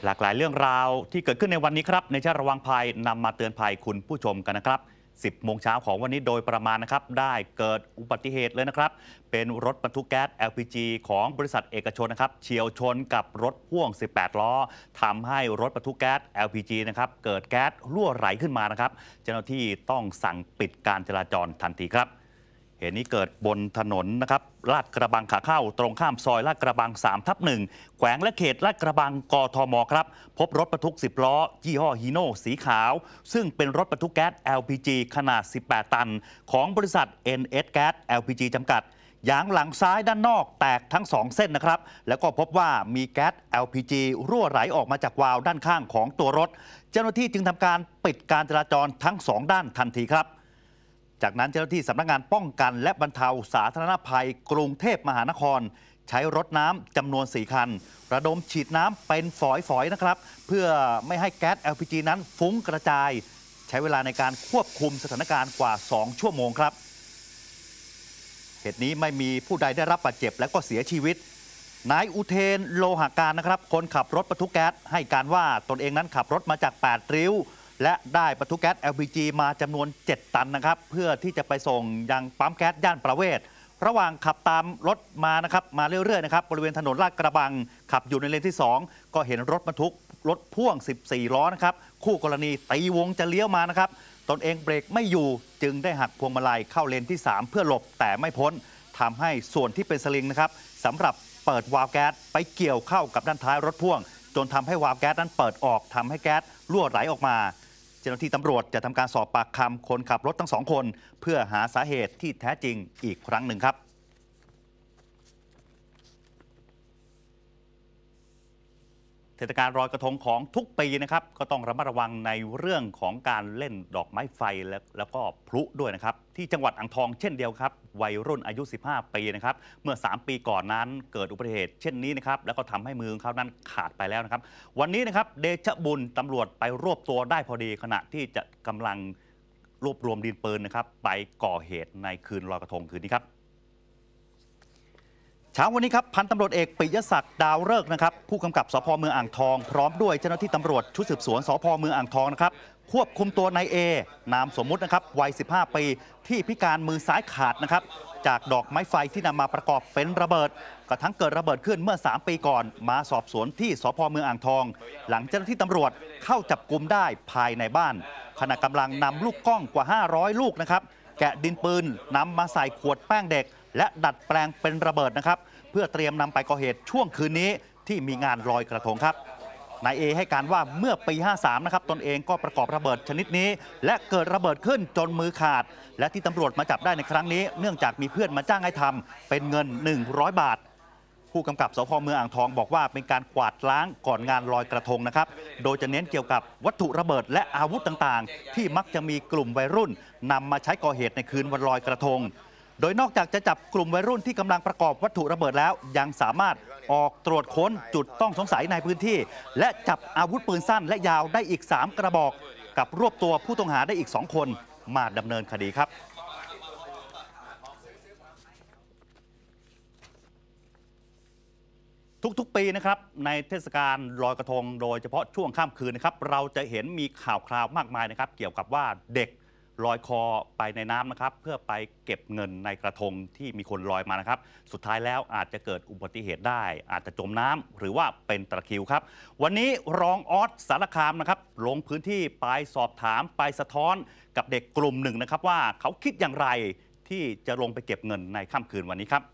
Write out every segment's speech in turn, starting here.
หลากหลายเรื่องราวที่เกิดขึ้นในวันนี้ครับในชาติระวังภัยนำมาเตือนภัยคุณผู้ชมกันนะครับ10 โมงเช้าของวันนี้โดยประมาณนะครับได้เกิดอุบัติเหตุเลยนะครับเป็นรถบรรทุกแก๊ส LPG ของบริษัทเอกชนนะครับเฉียวชนกับรถพ่วง 18 ล้อทำให้รถบรรทุกแก๊ส LPG นะครับเกิดแก๊สรั่วไหลขึ้นมานะครับเจ้าหน้าที่ต้องสั่งปิดการจราจรทันทีครับเหตุนี้เกิดบนถนนนะครับลาดกระบังขาเข้าตรงข้ามซอยลาดกระบัง 3/1 แขวงและเขตลาดกระบังกทมครับพบรถบรรทุก 10 ล้อยี่ห้อฮีโน่สีขาวซึ่งเป็นรถบรรทุกแก๊ส LPG ขนาด 18 ตันของบริษัท NS Gas LPG จำกัดยางหลังซ้ายด้านนอกแตกทั้ง 2 เส้นนะครับแล้วก็พบว่ามีแก๊ส LPG รั่วไหลออกมาจากวาล์วด้านข้างของตัวรถเจ้าหน้าที่จึงทำการปิดการจราจรทั้ง 2 ด้านทันทีครับจากนั้นเจ้าหน้าที่สำนักงานป้องกันและบรรเทาสาธารณภัยกรุงเทพมหานครใช้รถน้ำจำนวน 4 คันระดมฉีดน้ำเป็นฝอยๆนะครับเพื่อไม่ให้แก๊ส LPG นั้นฟุ้งกระจายใช้เวลาในการควบคุมสถานการณ์กว่า 2 ชั่วโมงครับเหตุนี้ไม่มีผู้ใดได้รับบาดเจ็บและก็เสียชีวิตนายอุเทนโลหาการนะครับคนขับรถบรรทุกแก๊สให้การว่าตนเองนั้นขับรถมาจาก8 ริ้วและได้บรรทุกแก๊ส LPG มาจำนวน 7 ตันนะครับเพื่อที่จะไปส่งยังปั๊มแก๊สย่านประเวศระหว่างขับตามรถมานะครับมาเรื่อยๆนะครับบริเวณถนนลาดกระบังขับอยู่ในเลนที่ 2ก็เห็นรถบรรทุกรถพ่วง 14 ล้อนะครับคู่กรณีตีวงจะเลี้ยวมานะครับตนเองเบรกไม่อยู่จึงได้หักพวงมาลัยเข้าเลนที่ 3เพื่อหลบแต่ไม่พ้นทำให้ส่วนที่เป็นสลิงนะครับสำหรับเปิดวาล์วแก๊สไปเกี่ยวเข้ากับด้านท้ายรถพ่วงจนทำให้วาล์วแก๊สนั้นเปิดออกทำให้แก๊สรั่วไหลออกมาเจ้าหน้าที่ตำรวจจะทำการสอบปากคำคนขับรถทั้ง 2 คนเพื่อหาสาเหตุที่แท้จริงอีกครั้งหนึ่งครับเทศกาลลอยกระทงของทุกปีนะครับก็ต้องระมัดระวังในเรื่องของการเล่นดอกไม้ไฟแล้วก็พลุด้วยนะครับที่จังหวัดอ่างทองเช่นเดียวครับวัยรุ่นอายุ 15 ปีนะครับเมื่อ 3 ปีก่อนนั้นเกิดอุบัติเหตุเช่นนี้นะครับแล้วก็ทำให้มือของเขานั้นขาดไปแล้วนะครับวันนี้นะครับเดชะบุญตำรวจไปรวบตัวได้พอดีขณะที่จะกำลังรวบรวมดินปืนนะครับไปก่อเหตุในคืนลอยกระทงคืนนี้ครับเช้าวันนี้ครับพันตำรวจเอกปิยศักดิ์ดาวฤกษ์นะครับผู้กำกับสพเมืองอ่างทองพร้อมด้วยเจ้าหน้าที่ตำรวจชุดสืบสวนสพเมืองอ่างทองนะครับควบคุมตัวนายเอนามสมมุตินะครับวัย 15 ปีที่พิการมือซ้ายขาดนะครับจากดอกไม้ไฟที่นำมาประกอบเป็นระเบิดกระทั่งเกิดระเบิดขึ้นเมื่อ 3 ปีก่อนมาสอบสวนที่สพเมืองอ่างทองหลังเจ้าหน้าที่ตำรวจเข้าจับกุมได้ภายในบ้านขณะกำลังนำลูกกล้องกว่า 500 ลูกนะครับแกะดินปืนนำมาใส่ขวดแป้งเด็กและดัดแปลงเป็นระเบิดนะครับเพื่อเตรียมนำไปก่อเหตุช่วงคืนนี้ที่มีงานลอยกระทงครับนายเอให้การว่าเมื่อปี 53 นะครับตนเองก็ประกอบระเบิดชนิดนี้และเกิดระเบิดขึ้นจนมือขาดและที่ตำรวจมาจับได้ในครั้งนี้เนื่องจากมีเพื่อนมาจ้างให้ทำเป็นเงิน 100 บาทผู้กำกับสพเมืองอ่างทองบอกว่าเป็นการกวาดล้างก่อนงานลอยกระทงนะครับโดยจะเน้นเกี่ยวกับวัตถุระเบิดและอาวุธต่างๆที่มักจะมีกลุ่มวัยรุ่นนำมาใช้ก่อเหตุในคืนวันลอยกระทงโดยนอกจากจะจับกลุ่มวัยรุ่นที่กำลังประกอบวัตถุระเบิดแล้วยังสามารถออกตรวจค้นจุดต้องสงสัยในพื้นที่และจับอาวุธปืนสั้นและยาวได้อีก 3 กระบอกกับรวบตัวผู้ต้องหาได้อีก 2 คนมาดำเนินคดีครับทุกๆปีนะครับในเทศกาลลอยกระทงโดยเฉพาะช่วงค่ำคืนนะครับเราจะเห็นมีข่าวคราวมากมายนะครับเกี่ยวกับว่าเด็กลอยคอไปในน้ำนะครับเพื่อไปเก็บเงินในกระทงที่มีคนลอยมานะครับสุดท้ายแล้วอาจจะเกิดอุบัติเหตุได้อาจจะจมน้ำหรือว่าเป็นตะคริวครับวันนี้รองออสสารคามนะครับลงพื้นที่ไปสอบถามไปสะท้อนกับเด็กกลุ่มหนึ่งนะครับว่าเขาคิดอย่างไรที่จะลงไปเก็บเงินในค่ำคืนวันนี้ครับ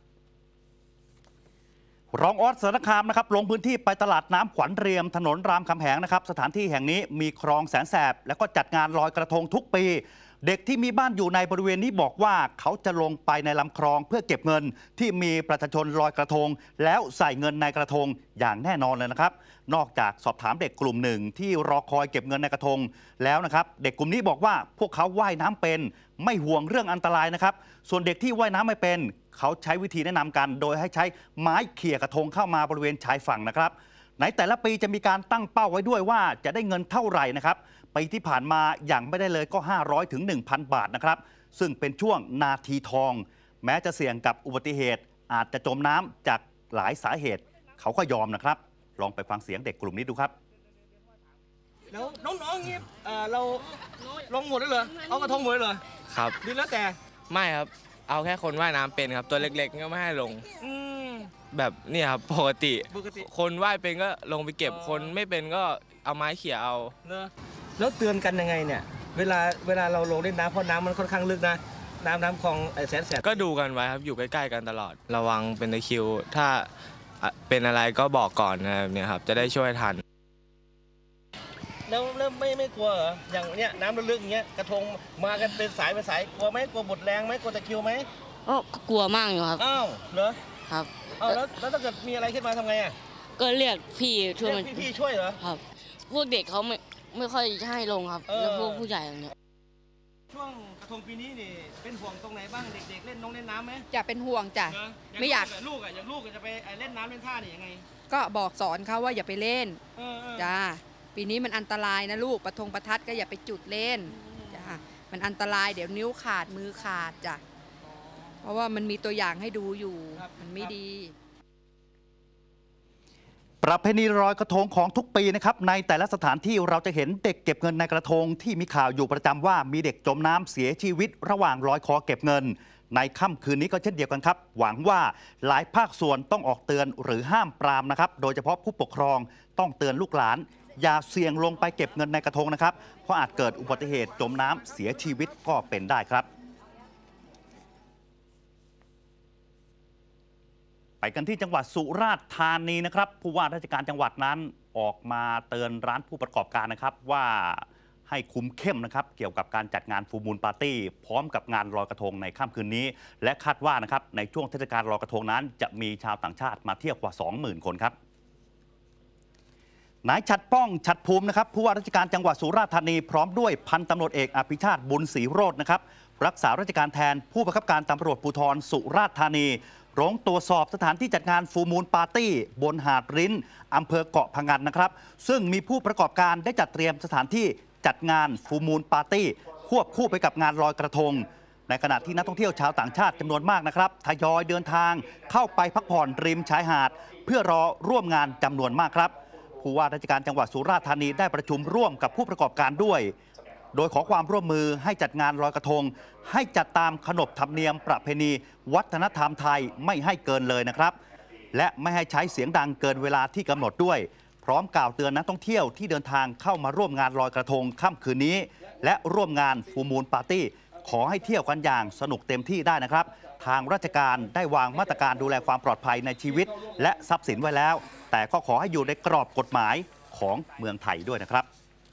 รองออสสารคามนะครับลงพื้นที่ไปตลาดน้ำขวัญเรียมถนนรามคำแหงนะครับสถานที่แห่งนี้มีคลองแสนแสบและก็จัดงานลอยกระทงทุกปีเด็กที่มีบ้านอยู่ในบริเวณนี้บอกว่าเขาจะลงไปในลำคลองเพื่อเก็บเงินที่มีประชาชนลอยกระทงแล้วใส่เงินในกระทงอย่างแน่นอนเลยนะครับนอกจากสอบถามเด็กกลุ่มหนึ่งที่รอคอยเก็บเงินในกระทงแล้วนะครับเด็กกลุ่มนี้บอกว่าพวกเขาว่ายน้ำเป็นไม่ห่วงเรื่องอันตรายนะครับส่วนเด็กที่ว่ายน้ำไม่เป็นเขาใช้วิธีแนะนำกันโดยให้ใช้ไม้เขี่ยกระทงเข้ามาบริเวณชายฝั่งนะครับในแต่ละปีจะมีการตั้งเป้าไว้ด้วยว่าจะได้เงินเท่าไหร่นะครับปีที่ผ่านมาอย่างไม่ได้เลยก็ 500 ถึง 1,000 บาทนะครับซึ่งเป็นช่วงนาทีทองแม้จะเสี่ยงกับอุบัติเหตุอาจจะจมน้ำจากหลายสาเหตุเขาก็ยอมนะครับลองไปฟังเสียงเด็กกลุ่มนี้ดูครับแล้วน้องๆนี่เราลงหมดเลยเหรอเอากระทงหมดเลยเหรอครับหรือแล้วแต่ไม่ครับเอาแค่คนว่ายน้ำเป็นครับตัวเล็กๆก็ไม่ให้ลงอืมแบบเนี่ยครับปกติปกติคนว่ายเป็นก็ลงไปเก็บคนไม่เป็นก็เอาไม้เขี่ยเอาเนอะแล้วเตือนกันยังไงเนี่ยเวลาเราลงเล่นน้ำเพราะน้ำมันค่อนข้างลึกนะน้ำคลองแสนแสบก็ดูกันไว้ครับอยู่ใกล้ๆกันตลอด ระวังเป็นตะคริว ถ้าเป็นอะไรก็บอกก่อนนะครับเนี่ยครับจะได้ช่วยทันแล้วไม่กลัวเหรออย่างเนี้ยน้ำลึกๆอย่างเงี้ยกระทงมากันเป็นสายกลัวไหมกลัวบดแรงไหมกลัวตะคริวไหมก็กลัวมากอยู่ครับอ้าวเหรอครับอ้าวแล้วถ้าเกิดมีอะไรขึ้นมาทำไไงอ่ะก็เรียกพี่ช่วยมันเรียกพี่ช่วยเหรอครับ พวกเด็กเขาไม่ค่อยให้ลงครับ แล้วพวกผู้ใหญ่อย่างเนี้ยช่วงกระทงปีนี้นี่เป็นห่วงตรงไหนบ้างเด็กๆเล่นน้ำไหมจะเป็นห่วงจ้ะนะไม่อยากลูกอย่างลูกจะไปเล่นน้ำเล่นท่านี่ยังไงก็บอกสอนเขาว่าอย่าไปเล่นเออจ้าปีนี้มันอันตรายนะลูกประทัดก็อย่าไปจุดเล่นจ้ามันอันตรายเดี๋ยวนิ้วขาดมือขาดจ้ะเพราะว่ามันมีตัวอย่างให้ดูอยู่มันไม่ดีประเพณีลอยกระทงของทุกปีนะครับในแต่ละสถานที่เราจะเห็นเด็กเก็บเงินในกระทงที่มีข่าวอยู่ประจำว่ามีเด็กจมน้ำเสียชีวิตระหว่างลอยคอเก็บเงิน ในค่ำคืนนี้ก็เช่นเดียวกันครับหวังว่าหลายภาคส่วนต้องออกเตือนหรือห้ามปรามนะครับโดยเฉพาะผู้ปกครองต้องเตือนลูกหลานอย่าเสี่ยงลงไปเก็บเงินในกระทงนะครับเพราะอาจเกิดอุบัติเหตุจมน้ำเสียชีวิตก็เป็นได้ครับไปกันที่จังหวัดสุราษฎร์ธานีนะครับผู้ว่าราชการจังหวัดนั้นออกมาเตือนร้านผู้ประกอบการนะครับว่าให้คุมเข้มนะครับเกี่ยวกับการจัดงานฟูลมูนปาร์ตี้พร้อมกับงานลอยกระทงในค่ำคืนนี้และคาดว่านะครับในช่วงเทศกาลลอยกระทงนั้นจะมีชาวต่างชาติมาเที่ยวกว่า 20,000 คนครับนายฉัตรป้องฉัตรภูมินะครับผู้ว่าราชการจังหวัดสุราษฎร์ธานีพร้อมด้วยพันตำรวจเอกอภิชาติบุญศรีโรจน์นะครับรักษาราชการแทนผู้บังคับการตำรวจภูธรสุราษฎร์ธานีลงตรวจสอบสถานที่จัดงานฟูลมูนปาร์ตี้บนหาดริ้นอำเภอเกาะพะงันนะครับซึ่งมีผู้ประกอบการได้จัดเตรียมสถานที่จัดงานฟูลมูนปาร์ตี้ควบคู่ไปกับงานลอยกระทงในขณะที่นักท่องเที่ยวชาวต่างชาติจำนวนมากนะครับทยอยเดินทางเข้าไปพักผ่อนริมชายหาดเพื่อรอร่วมงานจำนวนมากครับผู้ว่าราชการจังหวัดสุราษฎร์ธานีได้ประชุมร่วมกับผู้ประกอบการด้วยโดยขอความร่วมมือให้จัดงานลอยกระทงให้จัดตามขนบธรรมเนียมประเพณีวัฒนธรรมไทยไม่ให้เกินเลยนะครับและไม่ให้ใช้เสียงดังเกินเวลาที่กำหนดด้วยพร้อมกล่าวเตือนนักท่องเที่ยวที่เดินทางเข้ามาร่วมงานลอยกระทงค่ำคืนนี้และร่วมงานฟูลมูนปาร์ตี้ขอให้เที่ยวกันอย่างสนุกเต็มที่ได้นะครับทางราชการได้วางมาตรการดูแลความปลอดภัยในชีวิตและทรัพย์สินไว้แล้วแต่ก็ขอให้อยู่ในกรอบกฎหมายของเมืองไทยด้วยนะครับ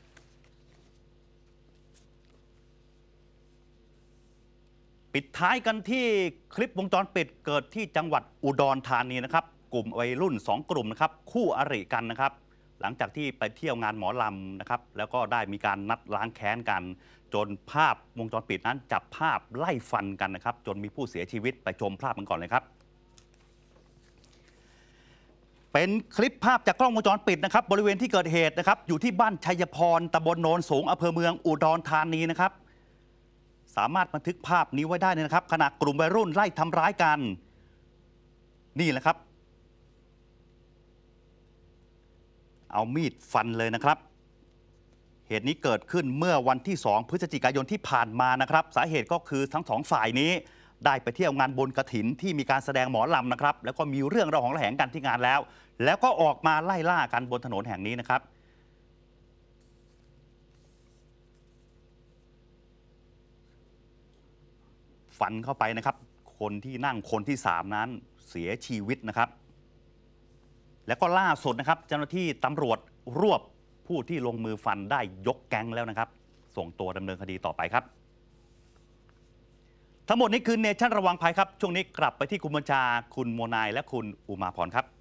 ปิดท้ายกันที่คลิปวงจรปิดเกิดที่จังหวัดอุดรธานีนะครับกลุ่มวัยรุ่น2 กลุ่มนะครับคู่อริกันนะครับหลังจากที่ไปเที่ยวงานหมอลำนะครับแล้วก็ได้มีการนัดล้างแค้นกันจนภาพวงจรปิดนั้นจับภาพไล่ฟันกันนะครับจนมีผู้เสียชีวิตไปชมภาพกันก่อนเลยครับเป็นคลิปภาพจากกล้องวงจรปิดนะครับบริเวณที่เกิดเหตุนะครับอยู่ที่บ้านชัยพรตำบลโนนสูงอำเภอเมืองอุดรธานีนะครับสามารถบันทึกภาพนี้ไว้ได้นะครับขณะกลุ่มวัยรุ่นไล่ทำร้ายกันนี่แหละครับเอามีดฟันเลยนะครับเหตุนี้เกิดขึ้นเมื่อวันที่2 พฤศจิกายนที่ผ่านมานะครับสาเหตุก็คือทั้ง2 ฝ่ายนี้ได้ไปเที่ยวงานบุญกฐินที่มีการแสดงหมอลำนะครับแล้วก็มีเรื่องระหองระแหงกันที่งานแล้วก็ออกมาไล่ล่ากันบนถนนแห่งนี้นะครับฟันเข้าไปนะครับคนที่นั่งคนที่3นั้นเสียชีวิตนะครับแล้วก็ล่าสุดนะครับเจ้าหน้าที่ตำรวจรวบผู้ที่ลงมือฟันได้ยกแก๊งแล้วนะครับส่งตัวดำเนินคดีต่อไปครับทั้งหมดนี้คือเนชั่นระวังภัยครับช่วงนี้กลับไปที่คุณบัญชาคุณโมนายและคุณอุมาพรครับ